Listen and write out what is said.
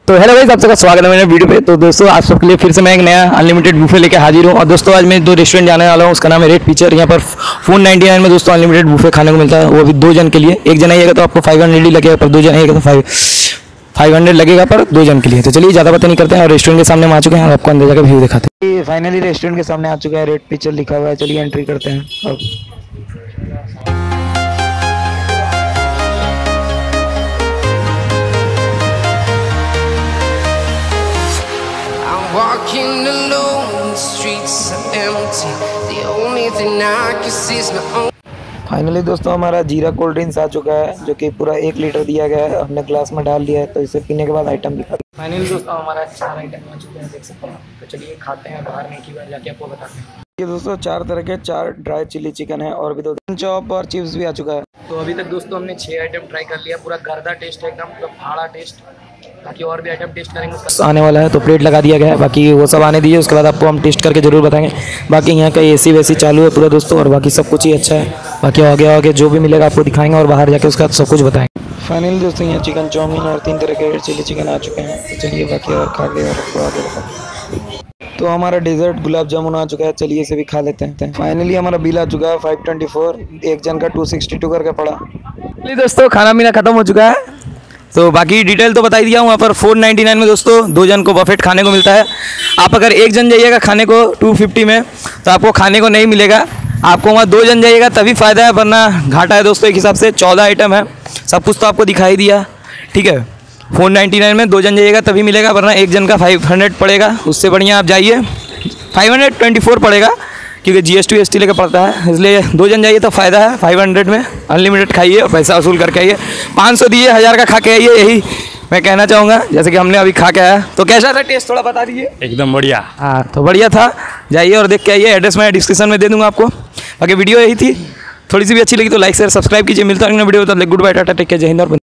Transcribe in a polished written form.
तो hello guys, आप सबका स्वागत है मेरे वीडियो पे। तो दोस्तों आप सबके लिए फिर से मैं एक नया अनलिमिटेड बुफे लेके हाजिर हूँ। और दोस्तों आज मैं 2 रेस्टोरेंट जाने वाला हूँ, उसका नाम है रेड पिक्चर। यहाँ पर 499 में दोस्तों अनलिमिटेड बुफे खाने को मिलता है, वो भी 2 जन के लिए। एक जन आइएगा तो आपको 500 ही लगेगा, पर 2 जन आइएगा तो 500 लगेगा पर 2 जन के लिए। तो चलिए ज़्यादा बातें नहीं करते हैं और रेस्टोरेंट के सामने हम आ चुके हैं और आपको अंदर जाकर व्यू दिखाते हैं। फाइनली रेस्टोरेंट के सामने आ चुका है, रेड पिक्चर लिखा हुआ है। चलिए एंट्री करते हैं। अब Walking alone, the streets are empty. The only thing I can see is my own. Finally दोस्तों हमारा जीरा कोल्ड ड्रिंक्स आ चुका है, जो कि पूरा 1 लीटर दिया गया है। हमने ग्लास में डाल दिया है, तो इसे पीने के बाद आइटम दिखा। फाइनली दोस्तों हमारा 4 आइटम आ चुके हैं, देख सकते हैं। तो चलिए खाते हैं, बाहर में की बार जाके आपको बताते हैं। ये दोस्तों 4 तरह के 4 ड्राई चिली चिकन है और भी 2 चॉप और चिप्स भी आ चुका है। तो अभी तक दोस्तों हमने 6 आइटम ट्राई कर लिया। पूरा गर्दा टेस्ट है, एकदम पूरा फाड़ा टेस्ट। बाकी और भी आइटम टेस्ट करेंगे, उसका आने वाला है। तो प्लेट लगा दिया गया है, बाकी वो सब आने दीजिए, उसके बाद आपको हम टेस्ट करके जरूर बताएंगे। बाकी यहाँ का एसी वैसी चालू है पूरा दोस्तों, और बाकी सब कुछ ही अच्छा है। बाकी आगे जो भी मिलेगा आपको दिखाएंगे और बाहर जाके उसका सब कुछ बताएंगे। फाइनली दोस्तों यहाँ चिकन चाउमीन और 3 तरह के चिली चिकन आ चुके हैं। तो चलिए बाकी और खा के और आपको आगे बताएंगे। तो हमारा डेजर्ट गुलाब जामुन आ चुका है, चलिए इसे भी खा लेते हैं। फाइनली हमारा बिल आ चुका है 524, एक जन का 262 करके पड़ा। दोस्तों खाना पीना खत्म हो चुका है, तो बाकी डिटेल तो बता ही दिया हूँ। वहाँ पर 499 में दोस्तों 2 जन को बफेट खाने को मिलता है। आप अगर 1 जन जाइएगा खाने को 250 में, तो आपको खाने को नहीं मिलेगा। आपको वहाँ 2 जन जाइएगा तभी फ़ायदा है, वरना घाटा है दोस्तों। एक हिसाब से 14 आइटम है, सब कुछ तो आपको दिखाई दिया, ठीक है। 499 में 2 जन जाइएगा तभी मिलेगा, वरना 1 जन का 500 पड़ेगा। उससे बढ़िया आप जाइए 524 पड़ेगा, क्योंकि GST WST लेकर पड़ता है। इसलिए 2 जन जाइए तो फ़ायदा है। 500 में अनलिमिटेड खाइए और पैसा वसूल करके आइए। 500 दिए 1000 का खा के आइए, यही मैं कहना चाहूँगा। जैसे कि हमने अभी खा के आया, तो कैसा था टेस्ट, थोड़ा बता दीजिए। एकदम बढ़िया। हाँ तो बढ़िया था, जाइए और देख के आइए। एड्रेस मैं डिस्क्रिप्शन में दे दूँगा आपको। बाकी वीडियो यही थी, थोड़ी सी भी अच्छी लगी तो लाइक शेयर सब्सक्राइब कीजिए। मिलता है अगले वीडियो, तब तक good bye, tata, take care, जय हिंद और